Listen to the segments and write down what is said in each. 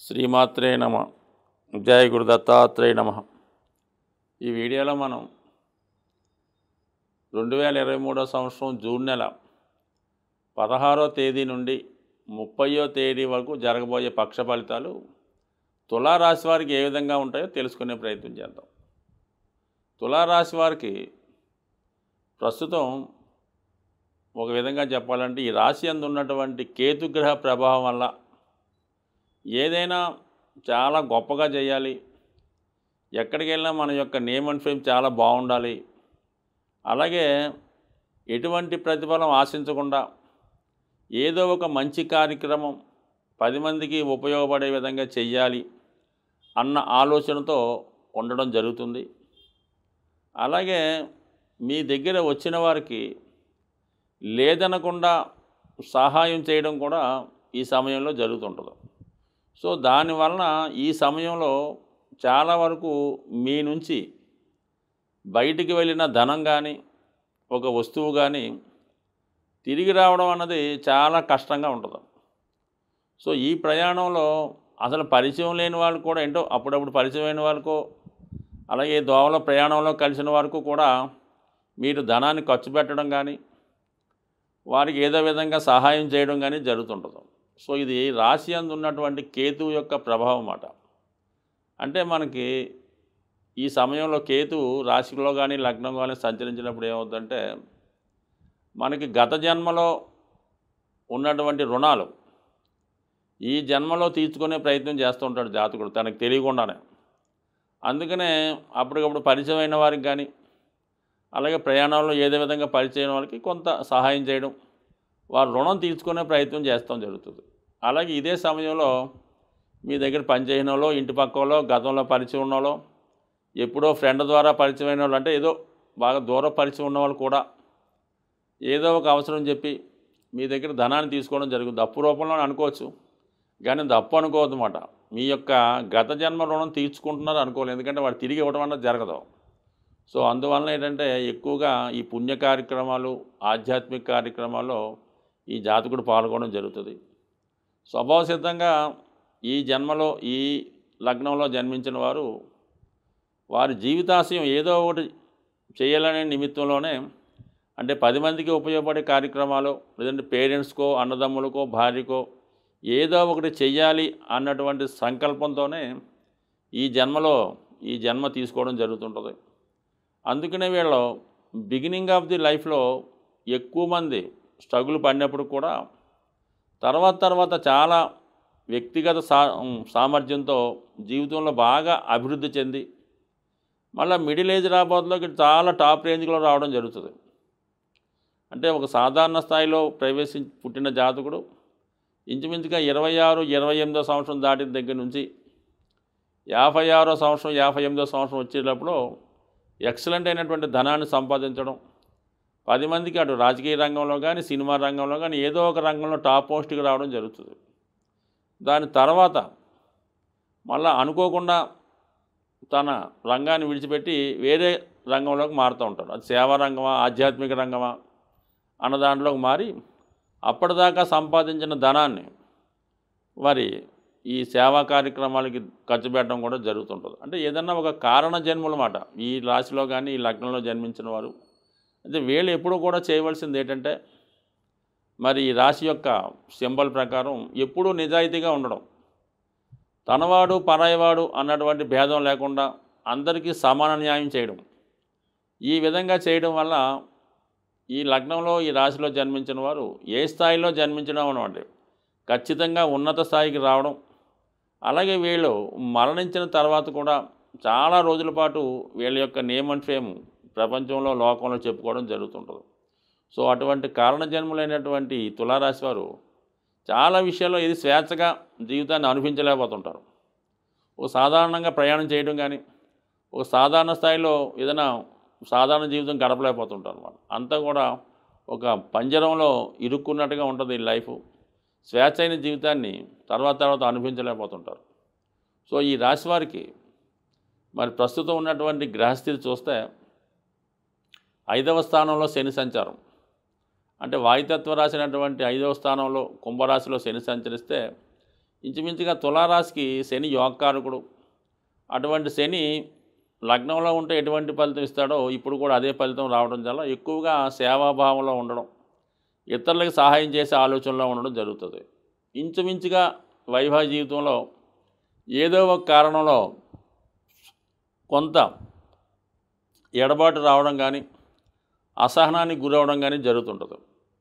శ్రీమాత్రే నమ. జయ గురు దత్తాత్రేయ నమ. ఈ వీడియోలో మనం 2023 సంవత్సరం జూన్ నెల 16వ తేదీ నుండి 30వ తేదీ వరకు జరగబోయే పక్ష ఫలితాలు తులారాశి వారికి ఏ విధంగా ఉంటాయో తెలుసుకునే ప్రయత్నం చేద్దాం. తులారాశి వారికి ప్రస్తుతం ఒక విధంగా చెప్పాలంటే ఈ రాశి యందు ఉన్నటువంటి కేతుగ్రహ ప్రభావం వల్ల ఏదైనా చాలా గొప్పగా చేయాలి, ఎక్కడికి వెళ్ళినా మన యొక్క నేమ్ అండ్ ఫేమ్ చాలా బాగుండాలి, అలాగే ఎటువంటి ప్రతిఫలం ఆశించకుండా ఏదో ఒక మంచి కార్యక్రమం 10 మందికి ఉపయోగపడే విధంగా చెయ్యాలి అన్న ఆలోచనతో ఉండడం జరుగుతుంది. అలాగే మీ దగ్గర వచ్చిన వారికి లేదనకుండా సహాయం చేయడం కూడా ఈ సమయంలో జరుగుతుంటుంది. సో దానివలన ఈ సమయంలో చాలా వరకు మీ నుంచి బయటికి వెళ్ళిన ధనం కానీ ఒక వస్తువు కానీ తిరిగి రావడం అన్నది చాలా కష్టంగా ఉంటుంది. సో ఈ ప్రయాణంలో అసలు పరిచయం లేని వాళ్ళు కూడా ఏంటో అప్పుడప్పుడు పరిచయమైన వాళ్ళకో అలాగే దోవలో ప్రయాణంలో కలిసిన వరకు కూడా మీరు ధనాన్ని ఖర్చు పెట్టడం కానీ వారికి ఏదో విధంగా సహాయం చేయడం కానీ జరుగుతుంటుంది. సో ఇది రాశి యందు ఉన్నటువంటి కేతువు యొక్క ప్రభావం అన్నమాట. అంటే మనకి ఈ సమయంలో కేతువు రాశిలో కానీ లగ్నం కానీ సంచరించినప్పుడు ఏమవుతుందంటే మనకి గత జన్మలో ఉన్నటువంటి రుణాలు ఈ జన్మలో తీర్చుకునే ప్రయత్నం చేస్తూ ఉంటాడు జాతకుడు తనకు తెలియకుండానే. అందుకనే అప్పటికప్పుడు పరిచయమైన వారికి కానీ అలాగే ప్రయాణంలో ఏదో విధంగా పరిచయం వాళ్ళకి కొంత సహాయం చేయడం, వారు రుణం తీర్చుకునే ప్రయత్నం చేస్తాం జరుగుతుంది. అలాగే ఇదే సమయంలో మీ దగ్గర పనిచేయని వాళ్ళు, ఇంటి పక్కలో గతంలో పరిచయం ఉన్న వాళ్ళు, ఎప్పుడో ఫ్రెండ్ ద్వారా పరిచయమైన వాళ్ళు, అంటే ఏదో బాగా దూర పరిచయం ఉన్నవాళ్ళు కూడా ఏదో ఒక అవసరం చెప్పి మీ దగ్గర ధనాన్ని తీసుకోవడం జరుగుతుంది. అప్పు రూపంలో అనుకోవచ్చు కానీ అది అప్పు అనుకోవద్దు అన్నమాట. మీ యొక్క గత జన్మ రుణం తీర్చుకుంటున్నారు అనుకోలేదు, ఎందుకంటే వాడు తిరిగి ఇవ్వడం అన్నది జరగదు. సో అందువలన ఏంటంటే ఎక్కువగా ఈ పుణ్య కార్యక్రమాలు ఆధ్యాత్మిక కార్యక్రమాల్లో ఈ జాతకుడు పాల్గొనడం జరుగుతుంది. స్వభావ సిద్ధంగా ఈ జన్మలో ఈ లగ్నంలో జన్మించిన వారు వారి జీవితాశయం ఏదో ఒకటి చేయాలనే నిమిత్తంలోనే, అంటే 10 మందికి ఉపయోగపడే కార్యక్రమాలు లేదంటే పేరెంట్స్కో అన్నదమ్ములకో భార్యకో ఏదో ఒకటి చెయ్యాలి అన్నటువంటి సంకల్పంతోనే ఈ జన్మ తీసుకోవడం జరుగుతుంటుంది. అందుకనే వీళ్ళు బిగినింగ్ ఆఫ్ ది లైఫ్లో ఎక్కువ మంది స్ట్రగుల్ పడినప్పుడు కూడా తర్వాత చాలా వ్యక్తిగత సామర్థ్యంతో జీవితంలో బాగా అభివృద్ధి చెంది మళ్ళీ మిడిల్ ఏజ్ రాబోతులోకి చాలా టాప్ రేంజ్లో రావడం జరుగుతుంది. అంటే ఒక సాధారణ స్థాయిలో పుట్టిన జాతకుడు ఇంచుమించుగా 26-28వ సంవత్సరం దాటిన దగ్గర నుంచి 56వ సంవత్సరం 58వ సంవత్సరం వచ్చేటప్పుడు ఎక్సలెంట్ అయినటువంటి ధనాన్ని సంపాదించడం, 10 మందికి అటు రాజకీయ రంగంలో కానీ సినిమా రంగంలో కానీ ఏదో ఒక రంగంలో టాప్ పోస్ట్కి రావడం జరుగుతుంది. దాని తర్వాత మళ్ళీ అనుకోకుండా తన రంగాన్ని విడిచిపెట్టి వేరే రంగంలోకి మారుతూ ఉంటాడు. అది సేవా రంగమా ఆధ్యాత్మిక రంగమా అన్న దాంట్లోకి మారి అప్పటిదాకా సంపాదించిన ధనాన్ని మరి ఈ సేవా కార్యక్రమాలకి ఖర్చు పెట్టడం కూడా జరుగుతుంటుంది. అంటే ఏదన్నా ఒక కారణ జన్మలన్నమాట ఈ రాశిలో కానీ ఈ లగ్నంలో జన్మించిన వారు. అయితే వీళ్ళు ఎప్పుడూ కూడా చేయవలసింది ఏంటంటే మరి ఈ రాశి యొక్క సింబల్ ప్రకారం ఎప్పుడూ నిజాయితీగా ఉండడం, తనవాడు పరాయివాడు అన్నటువంటి భేదం లేకుండా అందరికీ సమాన న్యాయం చేయడం. ఈ విధంగా చేయడం వల్ల ఈ లగ్నంలో ఈ రాశిలో జన్మించిన వారు ఏ స్థాయిలో జన్మించడం అనమాట ఖచ్చితంగా ఉన్నత స్థాయికి రావడం, అలాగే వీళ్ళు మరణించిన తర్వాత కూడా చాలా రోజుల పాటు వీళ్ళ యొక్క నేమ్ అండ్ ఫేమ్ ప్రపంచంలో లోకంలో చెప్పుకోవడం జరుగుతుంటుంది. సో అటువంటి కారణ జన్మలైనటువంటి తులారాశి వారు చాలా విషయాల్లో ఇది స్వేచ్ఛగా జీవితాన్ని అనుభవించలేకపోతుంటారు. ఒక సాధారణంగా ప్రయాణం చేయడం కానీ ఒక సాధారణ స్థాయిలో ఏదైనా సాధారణ జీవితం గడపలేకపోతుంటారు అన్నమాట. అంతా కూడా ఒక పంజరంలో ఇరుక్కున్నట్టుగా ఉంటుంది ఈ లైఫ్. స్వేచ్ఛ అయిన జీవితాన్ని తర్వాత అనుభవించలేకపోతుంటారు. సో ఈ రాశి వారికి మరి ప్రస్తుతం ఉన్నటువంటి గ్రహస్థితి చూస్తే 5వ స్థానంలో శని సంచారం, అంటే వాయుతత్వ రాశినటువంటి 5వ స్థానంలో కుంభరాశిలో శని సంచరిస్తే ఇంచుమించుగా తులారాశికి శని యోగకారకుడు. అటువంటి శని లగ్నంలో ఉంటే ఎటువంటి ఫలితం ఇస్తాడో ఇప్పుడు కూడా అదే ఫలితం రావడం వల్ల ఎక్కువగా సేవాభావంలో ఉండడం, ఇతరులకు సహాయం చేసే ఆలోచనలో ఉండడం జరుగుతుంది. ఇంచుమించుగా వైవాహిక జీవితంలో ఏదో ఒక కారణంలో కొంత ఎడబాటు రావడం కానీ, అసహనానికి గురవడం కానీ జరుగుతుంటుంది.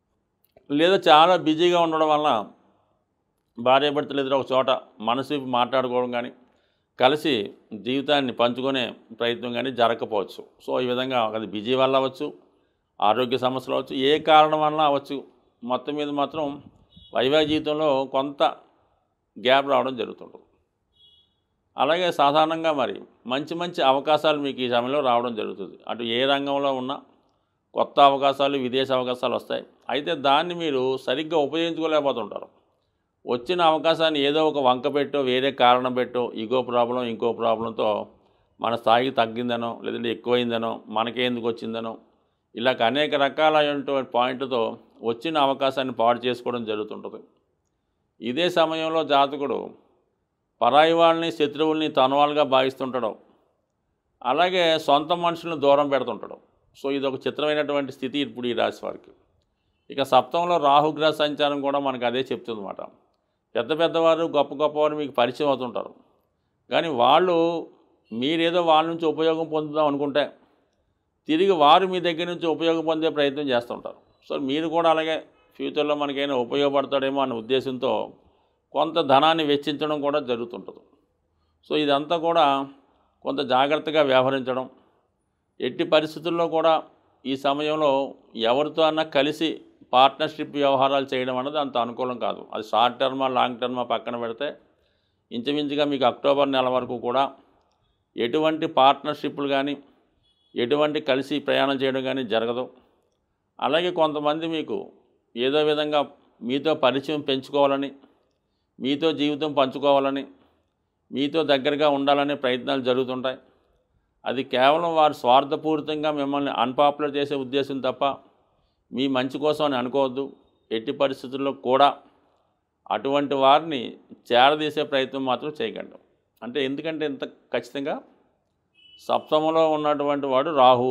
లేదా చాలా బిజీగా ఉండడం వల్ల భార్యాభర్తలు ఇద్దరు ఒక చోట మనసు విప్పి మాట్లాడుకోవడం కానీ, కలిసి జీవితాన్ని పంచుకునే ప్రయత్నం కానీ జరగకపోవచ్చు. సో ఈ విధంగా అది బిజీ వల్ల అవ్వచ్చు, ఆరోగ్య సమస్యలు అవ్వచ్చు, ఏ కారణం వల్ల అవ్వచ్చు. మొత్తం మీద మాత్రం వైవాహిక జీవితంలో కొంత గ్యాప్ రావడం జరుగుతుంటుంది. అలాగే సాధారణంగా మరి మంచి మంచి అవకాశాలు మీకు ఈ సమయంలో రావడం జరుగుతుంది. అటు ఏ రంగంలో ఉన్నా కొత్త అవకాశాలు, విదేశీ అవకాశాలు వస్తాయి. అయితే దాన్ని మీరు సరిగ్గా ఉపయోగించుకోలేకపోతుంటారు. వచ్చిన అవకాశాన్ని ఏదో ఒక వంక పెట్టో, వేరే కారణం పెట్టో, ఇంకో ప్రాబ్లంతో మన స్థాయికి తగ్గిందనో, లేదంటే ఎక్కువైందనో, మనకే ఎందుకు వచ్చిందనో, ఇలా అనేక రకాలైనటువంటి పాయింట్లతో వచ్చిన అవకాశాన్ని పాడు చేసుకోవడం జరుగుతుంటుంది. ఇదే సమయంలో జాతకుడు పరాయి వాళ్ళని, శత్రువుల్ని తన వాళ్ళుగా భావిస్తుంటాడు. అలాగే సొంత మనుషులను దూరం పెడుతుంటాడు. సో ఇది ఒక చిత్రమైనటువంటి స్థితి ఇప్పుడు ఈ రాశి వారికి. ఇక సప్తమంలో రాహుగ్రహ సంచారం కూడా మనకు అదే చెప్తుందన్నమాట. పెద్దవారు, గొప్పవారు మీకు పరిచయం అవుతుంటారు. కానీ వాళ్ళు మీరేదో వాళ్ళ నుంచి ఉపయోగం పొందుదాం అనుకుంటే తిరిగి వారు మీ దగ్గర నుంచి ఉపయోగం పొందే ప్రయత్నం చేస్తుంటారు. సో మీరు కూడా అలాగే ఫ్యూచర్లో మనకైనా ఉపయోగపడతాడేమో అనే ఉద్దేశంతో కొంత ధనాన్ని వెచ్చించడం కూడా జరుగుతుంటుంది. సో ఇదంతా కూడా కొంత జాగ్రత్తగా వ్యవహరించడం, ఎట్టి పరిస్థితుల్లో కూడా ఈ సమయంలో ఎవరితో అన్నా కలిసి పార్ట్నర్షిప్ వ్యవహారాలు చేయడం అన్నది అంత అనుకూలం కాదు. అది షార్ట్ టర్మా, లాంగ్ టర్మా పక్కన పెడితే ఇంచుమించుగా మీకు అక్టోబర్ నెల వరకు కూడా ఎటువంటి పార్ట్నర్షిప్లు కానీ, ఎటువంటి కలిసి ప్రయాణం చేయడం కానీ జరగదు. అలాగే కొంతమంది మీకు ఏదో విధంగా మీతో పరిచయం పెంచుకోవాలని, మీతో జీవితం పంచుకోవాలని, మీతో దగ్గరగా ఉండాలనే ప్రయత్నాలు జరుగుతుంటాయి. అది కేవలం వారు స్వార్థపూరితంగా మిమ్మల్ని అన్పాపులర్ చేసే ఉద్దేశం తప్ప మీ మంచి కోసం అని అనుకోవద్దు. ఎట్టి పరిస్థితుల్లో కూడా అటువంటి వారిని చేరదీసే ప్రయత్నం మాత్రం చేయకండి. అంటే ఎందుకంటే ఇంత ఖచ్చితంగా సప్తమంలో ఉన్నటువంటి వాడు రాహు.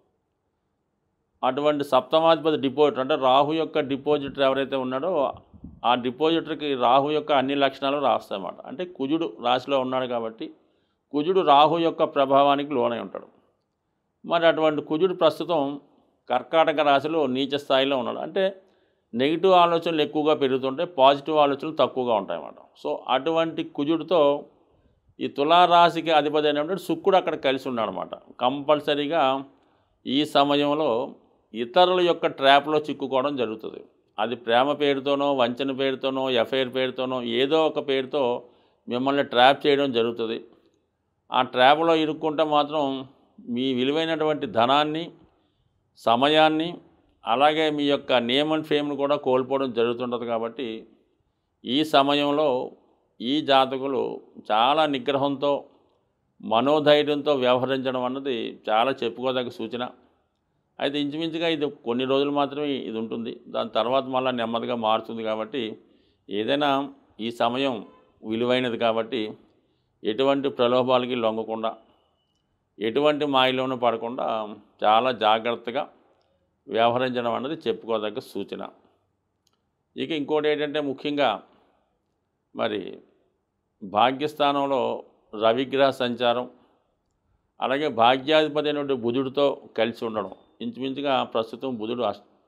అటువంటి సప్తమాధిపతి డిపాజిటర్, అంటే రాహు యొక్క డిపాజిటర్ ఎవరైతే ఉన్నాడో ఆ డిపాజిటర్కి రాహు యొక్క అన్ని లక్షణాలు రాస్తాయన్నమాట. అంటే కుజుడు రాశిలో ఉన్నాడు కాబట్టి కుజుడు రాహు యొక్క ప్రభావానికి లోనై ఉంటాడు. మరి అటువంటి కుజుడు ప్రస్తుతం కర్కాటక రాశిలో నీచ స్థాయిలో ఉన్నాడు. అంటే నెగిటివ్ ఆలోచనలు ఎక్కువగా పెరుగుతుంటాయి, పాజిటివ్ ఆలోచనలు తక్కువగా ఉంటాయన్నమాట. సో అటువంటి కుజుడితో ఈ తులారాశికి అధిపతి అయినటువంటి శుక్రుడు అక్కడ కలిసి ఉన్నాడనమాట. కంపల్సరీగా ఈ సమయంలో ఇతరుల యొక్క ట్రాప్లో చిక్కుకోవడం జరుగుతుంది. అది ప్రేమ పేరుతోనో, వంచన పేరుతోనో, ఎఫ్ఐఆర్ పేరుతోనో, ఏదో ఒక పేరుతో మిమ్మల్ని ట్రాప్ చేయడం జరుగుతుంది. ఆ ట్రాప్లో ఇరుక్కుంటే మాత్రం మీ విలువైనటువంటి ధనాన్ని, సమయాన్ని, అలాగే మీ యొక్క నేమ్ అండ్ ఫేమ్ను కూడా కోల్పోవడం జరుగుతుంటుంది. కాబట్టి ఈ సమయంలో ఈ జాతకులు చాలా నిగ్రహంతో, మనోధైర్యంతో వ్యవహరించడం అన్నది చాలా చెప్పుకోదగ్గ సూచన. అయితే ఇంచుమించుగా ఇది కొన్ని రోజులు మాత్రమే ఇది ఉంటుంది. దాని తర్వాత మళ్ళీ నెమ్మదిగా మారుతుంది. కాబట్టి ఏదైనా ఈ సమయం విలువైనది కాబట్టి ఎటువంటి ప్రలోభాలకి లొంగకుండా, ఎటువంటి మాయలోనూ పడకుండా చాలా జాగ్రత్తగా వ్యవహరించడం అన్నది చెప్పుకోదగ్గ సూచన. ఇక ఇంకోటి ఏంటంటే ముఖ్యంగా మరి భాగ్యస్థానంలో రవిగ్రహ సంచారం, అలాగే భాగ్యాధిపతి అయినటువంటి బుధుడితో కలిసి ఉండడం. ఇంచుమించుగా ప్రస్తుతం బుధుడు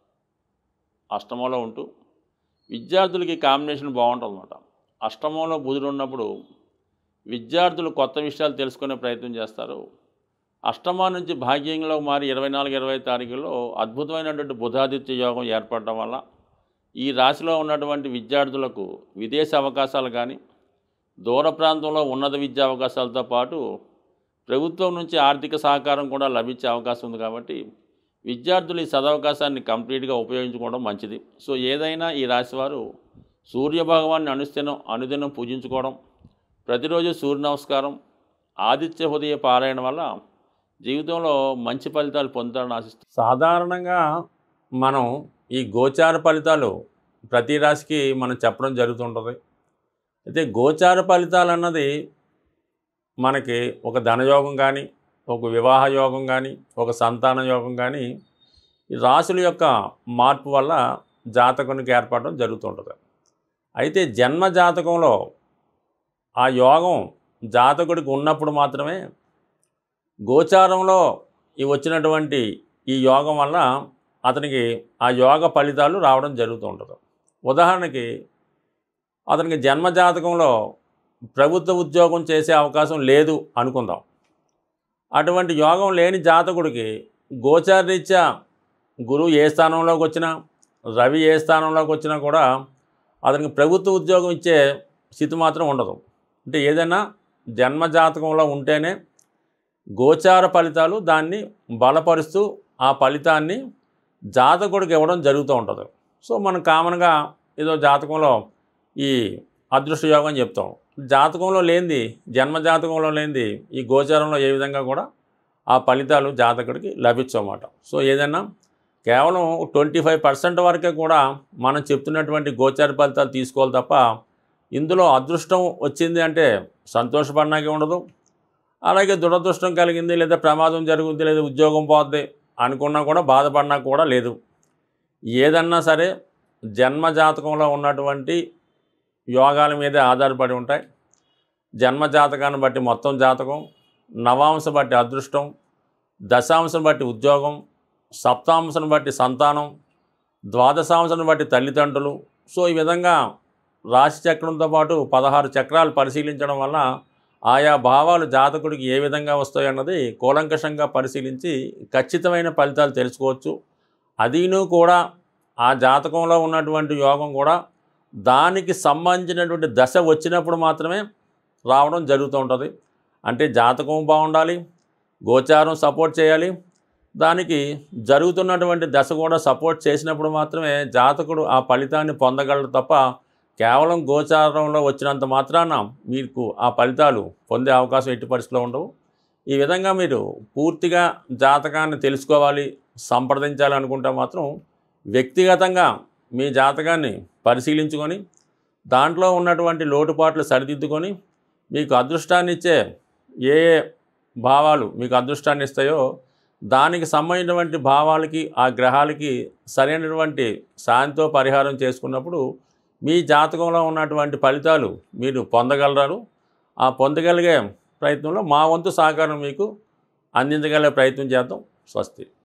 అష్టమంలో ఉంటూ విద్యార్థులకి కాంబినేషన్ బాగుంటుందన్నమాట. అష్టమంలో బుధుడు ఉన్నప్పుడు విద్యార్థులు కొత్త విషయాలు తెలుసుకునే ప్రయత్నం చేస్తారు. అష్టమా నుంచి భాగ్యంలో మారి 24-25 తారీఖుల్లో అద్భుతమైనటువంటి బుధాదిత్య యోగం ఏర్పడటం వల్ల ఈ రాశిలో ఉన్నటువంటి విద్యార్థులకు విదేశీ అవకాశాలు కానీ, దూర ప్రాంతంలో ఉన్నత విద్యా అవకాశాలతో పాటు ప్రభుత్వం నుంచి ఆర్థిక సహకారం కూడా లభించే అవకాశం ఉంది. కాబట్టి విద్యార్థులు ఈ సదవకాశాన్ని కంప్లీట్గా ఉపయోగించుకోవడం మంచిది. సో ఏదైనా ఈ రాశివారు సూర్యభగవాన్ని అనుదినం పూజించుకోవడం, ప్రతిరోజు సూర్య నమస్కారం, ఆదిత్య హృదయ పారాయణ వల్ల జీవితంలో మంచి ఫలితాలు పొందుతారని ఆశిస్తాం. సాధారణంగా మనం ఈ గోచార ఫలితాలు ప్రతి రాశికి మనం చెప్పడం జరుగుతుంటుంది. అయితే గోచార ఫలితాలు అన్నది మనకి ఒక ధనయోగం కానీ, ఒక వివాహ యోగం కానీ, ఒక సంతాన యోగం కానీ ఈ రాశుల యొక్క మార్పు వల్ల జాతకునికి ఏర్పడడం జరుగుతుంటుంది. అయితే జన్మ జాతకంలో ఆ యోగం జాతకుడికి ఉన్నప్పుడు మాత్రమే గోచారంలో వచ్చినటువంటి ఈ యోగం వల్ల అతనికి ఆ యోగ ఫలితాలు రావడం జరుగుతూ ఉంటుంది. ఉదాహరణకి అతనికి జన్మ జాతకంలో ప్రభుత్వ ఉద్యోగం చేసే అవకాశం లేదు అనుకుందాం. అటువంటి యోగం లేని జాతకుడికి గోచారరీత్యా గురువు ఏ స్థానంలోకి వచ్చినా, రవి ఏ స్థానంలోకి వచ్చినా కూడా అతనికి ప్రభుత్వ ఉద్యోగం ఇచ్చే స్థితి మాత్రం ఉండదు. అంటే ఏదైనా జన్మ జాతకంలో ఉంటేనే గోచార ఫలితాలు దాన్ని బలపరుస్తూ ఆ ఫలితాన్ని జాతకుడికి ఇవ్వడం జరుగుతూ ఉంటుంది. సో మనం కామన్గా ఏదో జాతకంలో ఈ అదృష్ట యోగం చెప్తాం. జాతకంలో లేనిది, జన్మ జాతకంలో లేనిది ఈ గోచారంలో ఏ విధంగా కూడా ఆ ఫలితాలు జాతకుడికి లభించమాట. సో ఏదైనా కేవలం 25% వరకే కూడా మనం చెప్తున్నటువంటి గోచార ఫలితాలు తీసుకోవాలి తప్ప ఇందులో అదృష్టం వచ్చింది అంటే సంతోషపడడానికి ఉండదు. అలాగే దురదృష్టం కలిగింది లేదా ప్రమాదం జరుగుద్ది లేదా ఉద్యోగం పోద్ది అనుకున్నా కూడా బాధపడినా కూడా లేదు. ఏదన్నా సరే జన్మ జాతకంలో ఉన్నటువంటి యోగాల మీదే ఆధారపడి ఉంటాయి. జన్మ జాతకాన్ని బట్టి మొత్తం జాతకం, నవాంశం బట్టి అదృష్టం, దశాంశం బట్టి ఉద్యోగం, సప్తాంశం బట్టి సంతానం, ద్వాదశాంశం బట్టి తల్లిదండ్రులు. సో ఈ విధంగా రాశి చక్రంతో పాటు 16 చక్రాలు పరిశీలించడం వల్ల ఆయా భావాలు జాతకుడికి ఏ విధంగా వస్తాయన్నది కూలంకషంగా పరిశీలించి ఖచ్చితమైన ఫలితాలు తెలుసుకోవచ్చు. అదీను కూడా ఆ జాతకంలో ఉన్నటువంటి యోగం కూడా దానికి సంబంధించినటువంటి దశ వచ్చినప్పుడు మాత్రమే రావడం జరుగుతూ ఉంటుంది. అంటే జాతకం బాగుండాలి, గోచారం సపోర్ట్ చేయాలి, దానికి జరుగుతున్నటువంటి దశ కూడా సపోర్ట్ చేసినప్పుడు మాత్రమే జాతకుడు ఆ ఫలితాన్ని పొందగలడు తప్ప కేవలం గోచారంలో వచ్చినంత మాత్రాన మీకు ఆ ఫలితాలు పొందే అవకాశం ఎట్టి పరిస్థితిలో ఉండవు. ఈ విధంగా మీరు పూర్తిగా జాతకాన్ని తెలుసుకోవాలి, సంప్రదించాలి అనుకుంటే మాత్రం వ్యక్తిగతంగా మీ జాతకాన్ని పరిశీలించుకొని దాంట్లో ఉన్నటువంటి లోటుపాట్లు సరిదిద్దుకొని మీకు అదృష్టాన్ని ఇచ్చే ఏ ఏ భావాలు మీకు అదృష్టాన్ని ఇస్తాయో దానికి సంబంధించినటువంటి భావాలకి ఆ గ్రహాలకి సరైనటువంటి శాంతితో పరిహారం చేసుకున్నప్పుడు మీ జాతకంలో ఉన్నటువంటి ఫలితాలు మీరు పొందగలరు. ఆ పొందగలిగే ప్రయత్నంలో మా వంతు సహకారం మీకు అందించగలిగే ప్రయత్నం చేద్దాం. స్వస్తి.